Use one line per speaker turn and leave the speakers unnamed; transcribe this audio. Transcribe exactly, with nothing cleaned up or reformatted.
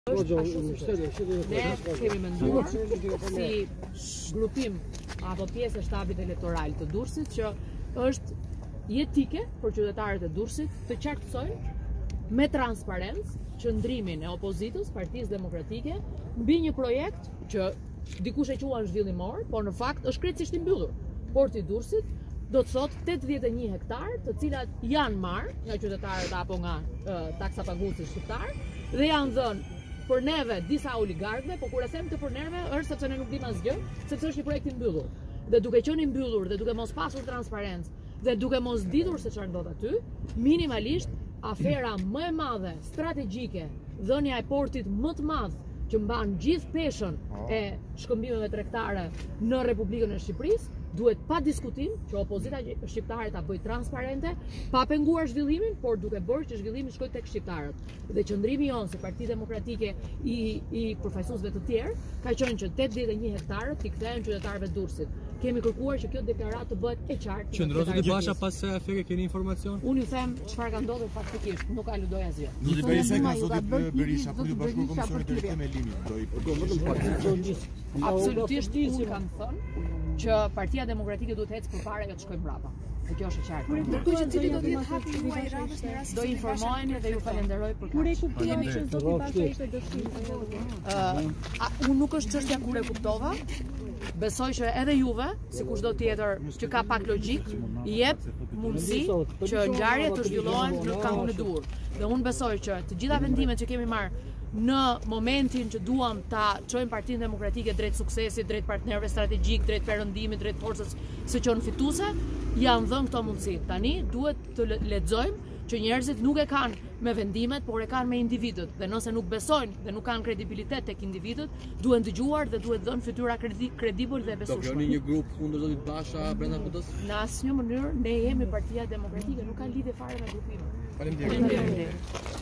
Ne kemi menduar si grupim apo pjesë e shtabit elektoral të Durrësit që është jetike për qytetarët e Durrësit të qartësojnë me transparencë qëndrimin e opozitës, Partisë Demokratike, mbi një projekt që dikush e quan zhvillimor, por në fakt është krejtësisht i mbyllur. Porti i Durrësit do të thotë tetëdhjetë e një hektar, të cilat janë marrë nga qytetarët apo nga uh, taksapaguesit shqiptar dhe janë dhënë për neve disa oligarkëve, po kur e them të për neve është sepse ne nuk dim asgjë, sepse është një projekt i mbyllur. Dhe duke qenë i mbyllur dhe duke mos pasur transparencë dhe duke mos ditur se çfarë ndodh aty, minimalisht afera më e madhe strategjike, dhënia e portit më të madh që mban gjithë peshën e shkëmbimeve tregtare në Republikën e Shqipërisë, duhet pa diskutim që opozita shqiptare ta bëjë transparente, pa penguar zhvillimin, por duke bërë që zhvillimi shkojë tek shqiptarët. Dhe qëndrimi jonë si Parti Demokratike i, i përfaqësuesve të tjerë ka qenë që tetëdhjetë e një hektarët t'i kthehen qytetarëve të Durrësit. Kemi kërkuar që kjo deklaratë të bëhet e qartë.
Qëndrohet e Basha pas së afere, keni informacion?
Unë ju them çfarë ka ndodhur faktikisht, nuk aludoj asgjë.
Zoti Berisha ka zoti Berisha, po ju bashkuar komisionit të rrethëm e limit, do i përgjigjet.
Absolutisht unë kam thënë që Partia Demokratike duhet ecë përpara që të shkojë mbrapa. Dhe kjo është e qartë.
Ndërkohë që cili do të jetë hapi juaj radhës në rast
do informoheni dhe ju falenderoj për
kur e kuptoni që zoti Basha ishte dëshkim.
Unë nuk është çështja kur e kuptova. Besoj që edhe juve, si kushdo tjetër që ka pak logjik, i jep mundësi që ngjarjet të zhvillohen në këmbën e dur. Dhe unë besoj që të gjitha vendimet që kemi marrë në momentin që duam ta çojmë Partinë Demokratike drejt suksesit, drejt partnerëve strategjik, drejt perëndimit, drejt forcës së qenë fituese, janë dhënë këto mundësi. Tani duhet të lexojmë që njerëzit nuk e kanë me vendimet, por e kanë me individët. Dhe nëse nuk besojnë dhe nuk kanë kredibilitet tek individët, duhen dëgjuar dhe duhet dhënë fytyra kredibël dhe besueshme.
Do keni një grup kundër zotit Basha brenda P D-s?
Në asnjë mënyrë ne jemi Partia Demokratike, nuk ka lidhje fare me grupimin.
Faleminderit.